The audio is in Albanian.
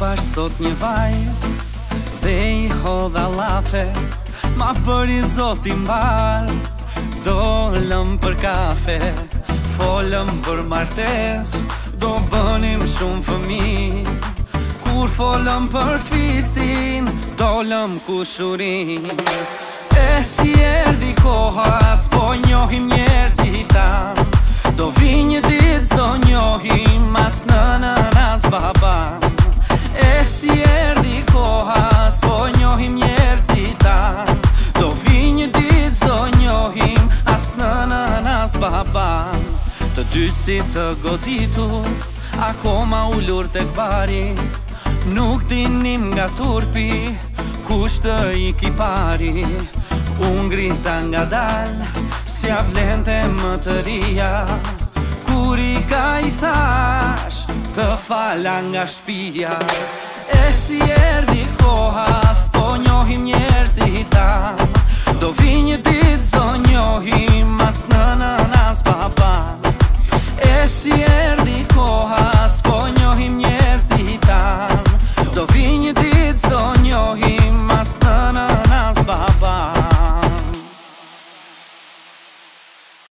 bash sot një vajz dhe i hodha lafe, ma bëri zoti mbar. Dolëm për kafe, folëm për martes, do bënim shumë fëmi. Kur folëm për fisin, dolëm kushurin. E si erdi koha, s'po njohim njerëzita. Do vi një dit, s'do njohim as nënën as baban. E si erdi koha, s'po njohim njerëzita. Do vi një dit, s'do njohim as nënën as baban. Të dy si të goditur, akoma ullur tek bari. Nuk dinim nga turpi, kush të i kipari. Unë grita nga dal, si avlente më të rija. Kur i ka i thash, të fala nga shpia. E si erdi koha, s'po njohim njerëzita. Do vi një dit, s'do njohim as nënën as baban. E si